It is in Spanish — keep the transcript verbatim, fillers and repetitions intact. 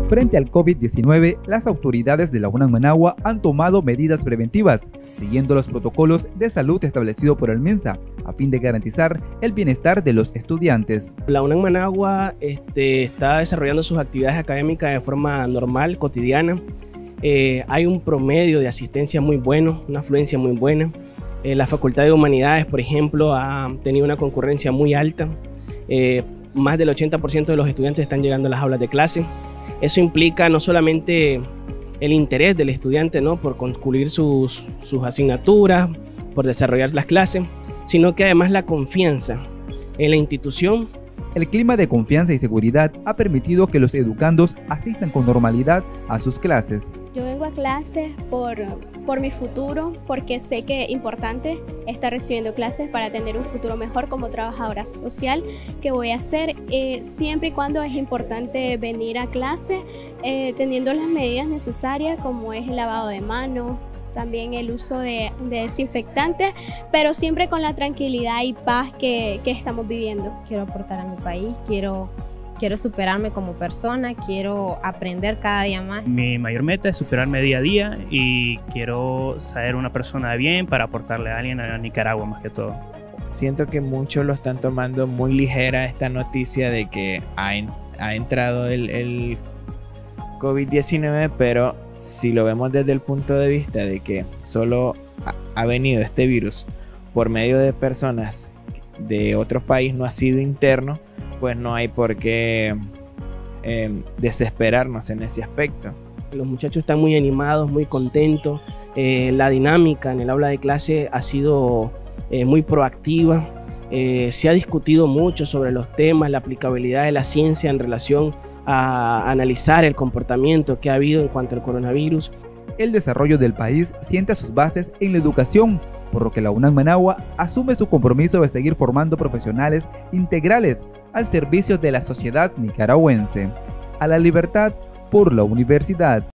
Frente al COVID diecinueve, las autoridades de la UNAM Managua han tomado medidas preventivas, siguiendo los protocolos de salud establecidos por el MINSA, a fin de garantizar el bienestar de los estudiantes. La UNAM Managua este, está desarrollando sus actividades académicas de forma normal, cotidiana. Eh, hay un promedio de asistencia muy bueno, una afluencia muy buena. Eh, la Facultad de Humanidades, por ejemplo, ha tenido una concurrencia muy alta. Eh, más del ochenta por ciento de los estudiantes están llegando a las aulas de clase. Eso implica no solamente el interés del estudiante, ¿no?, por concluir sus, sus asignaturas, por desarrollar las clases, sino que además la confianza en la institución. El clima de confianza y seguridad ha permitido que los educandos asistan con normalidad a sus clases. Yo vengo a clases por, por mi futuro, porque sé que es importante estar recibiendo clases para tener un futuro mejor como trabajadora social que voy a hacer, eh, siempre y cuando es importante venir a clase eh, teniendo las medidas necesarias como es el lavado de manos, también el uso de, de desinfectantes, pero siempre con la tranquilidad y paz que, que estamos viviendo. Quiero aportar a mi país, quiero, quiero superarme como persona, quiero aprender cada día más. Mi mayor meta es superarme día a día y quiero ser una persona de bien para aportarle a alguien a Nicaragua más que todo. Siento que muchos lo están tomando muy ligera esta noticia de que ha, en, ha entrado el, el COVID diecinueve, pero si lo vemos desde el punto de vista de que solo ha, ha venido este virus por medio de personas de otro país, no ha sido interno, pues no hay por qué eh, desesperarnos en ese aspecto. Los muchachos están muy animados, muy contentos. Eh, la dinámica en el aula de clase ha sido eh, muy proactiva. Eh, se ha discutido mucho sobre los temas, la aplicabilidad de la ciencia en relación a analizar el comportamiento que ha habido en cuanto al coronavirus. El desarrollo del país sienta sus bases en la educación, por lo que la UNAM Managua asume su compromiso de seguir formando profesionales integrales al servicio de la sociedad nicaragüense. A la libertad por la universidad.